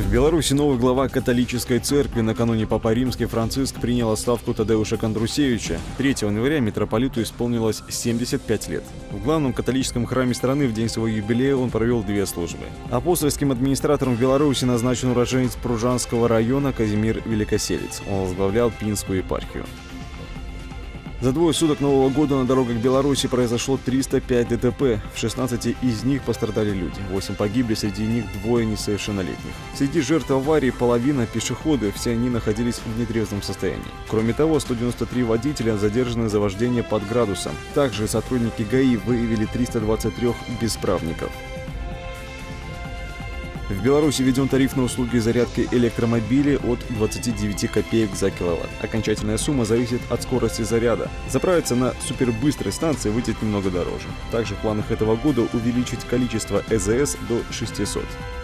В Беларуси новый глава католической церкви. Накануне Папа Римский Франциск принял отставку Тадеуша Кондрусевича. 3 января митрополиту исполнилось 75 лет. В главном католическом храме страны в день своего юбилея он провел 2 службы. Апостольским администратором в Беларуси назначен уроженец Пружанского района Казимир Великоселец. Он возглавлял Пинскую епархию. За 2 суток Нового года на дорогах Беларуси произошло 305 ДТП. В 16 из них пострадали люди. 8 погибли, среди них 2 несовершеннолетних. Среди жертв аварии половина пешеходы, все они находились в нетрезвом состоянии. Кроме того, 193 водителя задержаны за вождение под градусом. Также сотрудники ГАИ выявили 323 бесправников. В Беларуси введен тариф на услуги зарядки электромобилей от 29 копеек за киловатт. Окончательная сумма зависит от скорости заряда. Заправиться на супербыстрой станции выйдет немного дороже. Также в планах этого года увеличить количество ЭЗС до 600.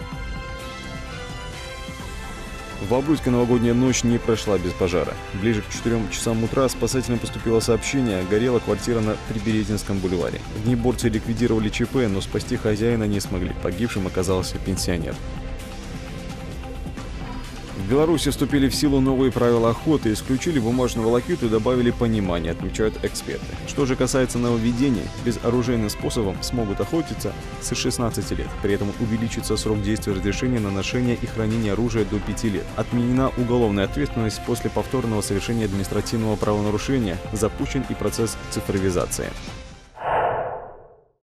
В Бобруйске новогодняя ночь не прошла без пожара. Ближе к 4 часам утра спасателям поступило сообщение: горела квартира на Приберезинском бульваре. Огнеборцы ликвидировали ЧП, но спасти хозяина не смогли. Погибшим оказался пенсионер. В Беларуси вступили в силу новые правила охоты, исключили бумажную волокиту и добавили понимание, отмечают эксперты. Что же касается нововведений, безоружейным способом смогут охотиться с 16 лет. При этом увеличится срок действия разрешения на ношение и хранение оружия до 5 лет. Отменена уголовная ответственность после повторного совершения административного правонарушения. Запущен и процесс цифровизации.